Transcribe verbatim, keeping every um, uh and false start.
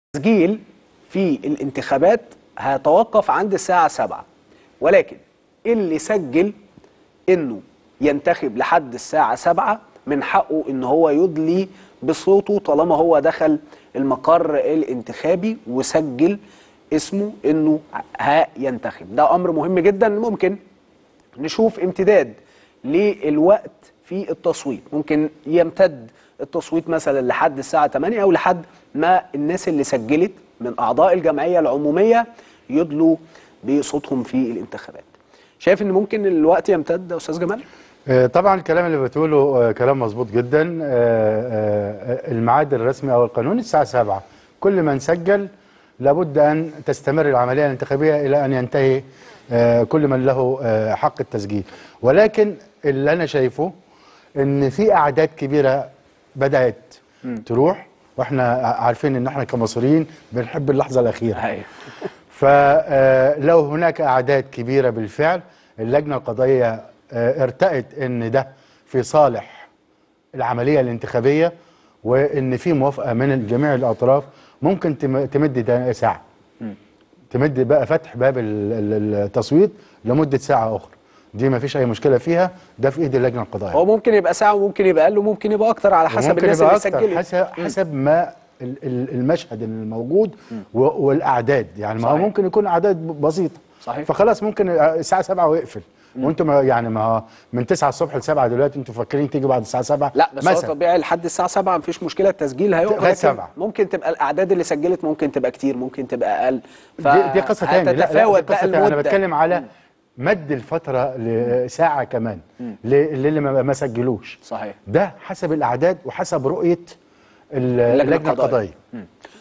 التسجيل في الانتخابات هيتوقف عند الساعة سبعة، ولكن اللي سجل انه ينتخب لحد الساعة سبعة من حقه ان هو يدلي بصوته طالما هو دخل المقر الانتخابي وسجل اسمه انه هينتخب. ده امر مهم جدا. ممكن نشوف امتداد للوقت في التصويت، ممكن يمتد التصويت مثلا لحد الساعة تمانية او لحد ما الناس اللي سجلت من اعضاء الجمعية العمومية يدلوا بصوتهم في الانتخابات. شايف ان ممكن الوقت يمتد يا استاذ جمال؟ طبعا الكلام اللي بتقوله كلام مظبوط جدا. الميعاد الرسمي او القانون الساعة سبعة، كل من سجل لابد ان تستمر العملية الانتخابية الى ان ينتهي كل من له حق التسجيل. ولكن اللي انا شايفه ان في اعداد كبيرة بدأت م. تروح، واحنا عارفين ان احنا كمصريين بنحب اللحظة الاخيرة. فلو هناك اعداد كبيرة بالفعل، اللجنة القضائية ارتأت ان ده في صالح العملية الانتخابية وان في موافقة من جميع الاطراف، ممكن تمد ده ساعة، تمد بقى فتح باب التصويت لمدة ساعة اخرى. دي ما فيش اي مشكلة فيها، ده في ايد اللجنة القضائية. هو ممكن يبقى ساعة وممكن يبقى اقل وممكن يبقى اكتر على حسب الناس اللي سجلت، حسب, حسب ما المشهد الموجود والاعداد. يعني ما هو ممكن يكون اعداد بسيطة، صحيح، فخلاص ممكن الساعة سبعة ويقفل. وانتم يعني ما من تسعة الصبح ل سبعة دلوقتي، انتم فاكرين تيجي بعد الساعه سبعة؟ لا بس هو طبيعي لحد الساعه سبعة مفيش مشكله، التسجيل هيقف لغايه سبعة. ممكن تبقى الاعداد اللي سجلت ممكن تبقى كتير، ممكن تبقى اقل، دي قصه ثانيه. لا, لا دي قصه ثانيه. انا بتكلم على مد الفتره لساعه كمان للي ما سجلوش. صحيح، ده حسب الاعداد وحسب رؤيه اللجنه القضائيه.